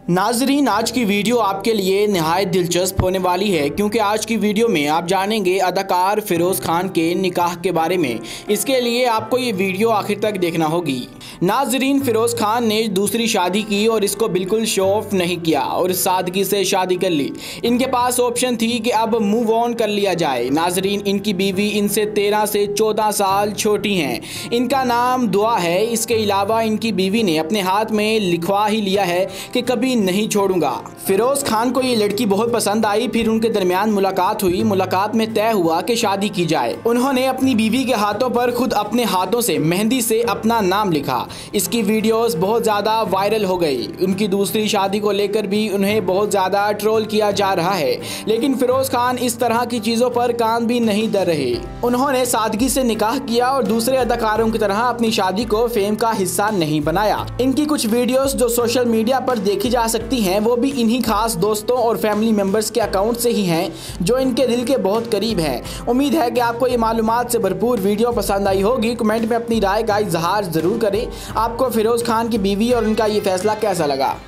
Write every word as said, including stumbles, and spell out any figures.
नाजरीन, आज की वीडियो आपके लिए नहायत दिलचस्प होने वाली है क्योंकि आज की वीडियो में आप जानेंगे अदाकार फिरोज़ खान के निकाह के बारे में। इसके लिए आपको ये वीडियो आखिर तक देखना होगी। नाजरीन, फिरोज़ खान ने दूसरी शादी की और इसको बिल्कुल शो ऑफ नहीं किया और सादगी से शादी कर ली। इनके पास ऑप्शन थी कि अब मूव ऑन कर लिया जाए। नाजरीन, इनकी बीवी इनसे तेरह से चौदह साल छोटी हैं। इनका नाम दुआ है। इसके अलावा इनकी बीवी ने अपने हाथ में लिखवा ही लिया है कि कभी नहीं छोड़ूंगा। फिरोज़ खान को ये लड़की बहुत पसंद आई। फिर उनके दरमियान मुलाकात हुई। मुलाकात में तय हुआ कि शादी की जाए। उन्होंने अपनी बीवी के हाथों पर खुद अपने हाथों से मेहंदी से अपना नाम लिखा। इसकी वीडियोस बहुत ज़्यादा वायरल हो गई। उनकी दूसरी शादी को लेकर भी उन्हें बहुत ज़्यादा ट्रोल किया जा रहा है, लेकिन फिरोज़ खान इस तरह की चीज़ों पर कान भी नहीं धर रहे। उन्होंने सादगी से निकाह किया और दूसरे अदाकारों की तरह अपनी शादी को फेम का हिस्सा नहीं बनाया। इनकी कुछ वीडियोस जो सोशल मीडिया पर देखी जा सकती हैं वो भी इन्हीं खास दोस्तों और फैमिली मेंबर्स के अकाउंट से ही हैं जो इनके दिल के बहुत करीब हैं। उम्मीद है कि आपको ये मालूमात से भरपूर वीडियो पसंद आई होगी। कमेंट में अपनी राय का इजहार ज़रूर करें। आपको फिरोज़ खान की बीवी और उनका ये फैसला कैसा लगा।